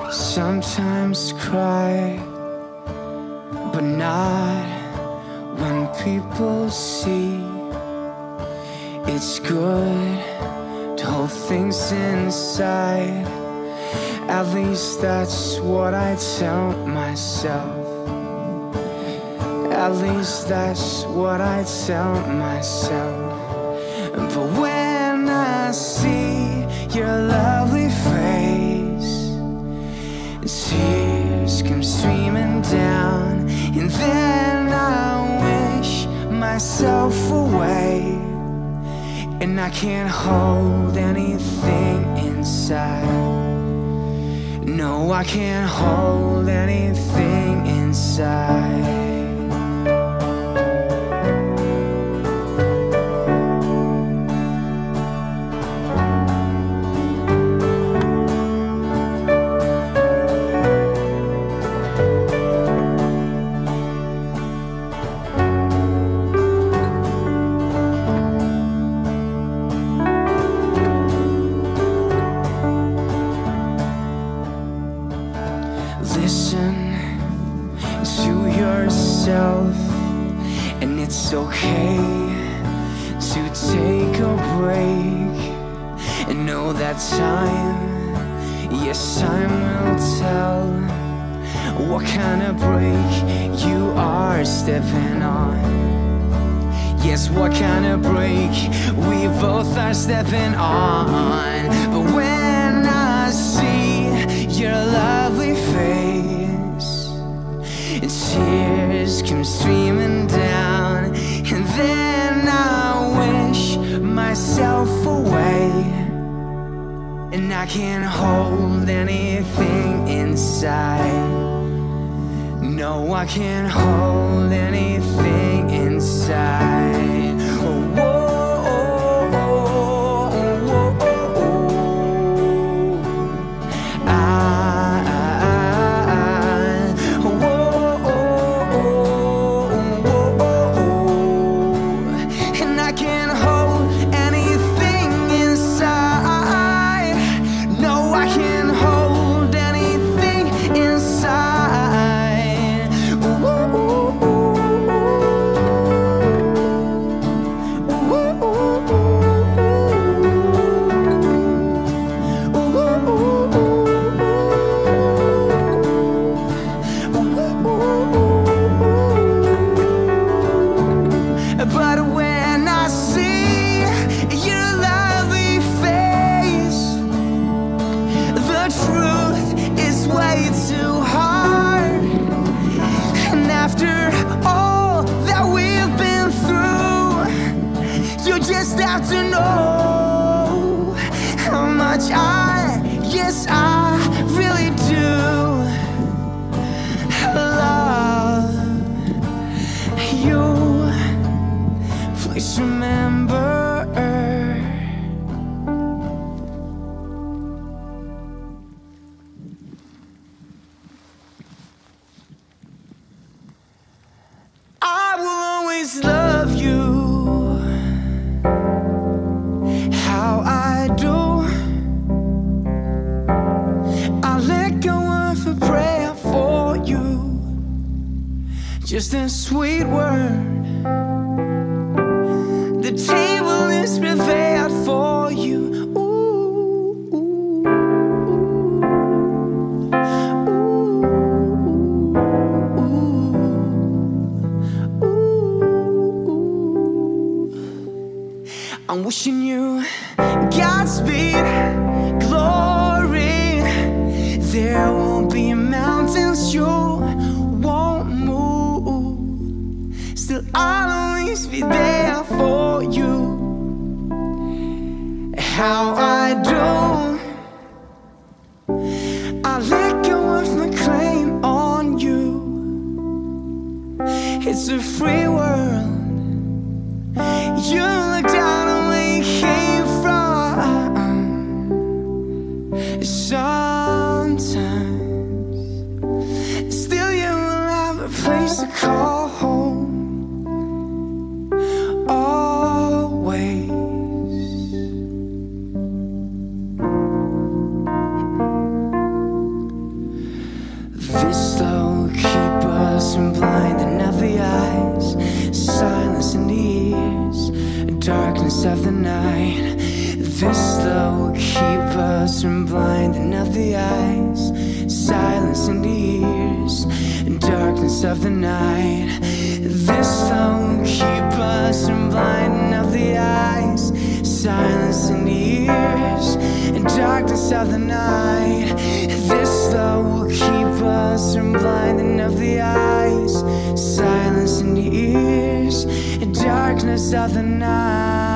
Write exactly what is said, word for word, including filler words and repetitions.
sometimes cry, but not when people see. It's good to hold things inside. At least that's what I tell myself. At least that's what I tell myself. But when I see your lovely face, tears come streaming down, and then I wish myself away, and I can't hold anything inside. No, I can't hold anything inside. And it's okay to take a break, and know that time, yes, time will tell what kind of break you are stepping on. Yes, what kind of break we both are stepping on. But when I see your lovely face, tears come streaming down, and then I wish myself away, and I can't hold anything inside. No, I can't hold anything inside. Oh, whoa, oh, oh, oh, oh, oh. I, I, I, whoa, oh, oh, oh, oh. And I can't hold anything inside. No, I can't hold anything inside. Have to know how much I, yes, I really do love you. Please remember. I will always love you. Just a sweet word. The table is prepared for you. Ooh, ooh, ooh, ooh, ooh. I'm wishing you Godspeed, glory. There won't be mountains you won't move. Still, I'll always be there for you. How I do, I let go of my claim on you. It's a free world. You look down on where you came from. Sometimes, still you will have a place to call home. Always. the night. This love will keep us from blinding of the eyes, silence in the ears, and darkness of the night. This love will keep us from blinding of the eyes, silence in the ears, and darkness of the night. This love will keep us from blinding of the eyes, silence in the ears, and darkness of the night.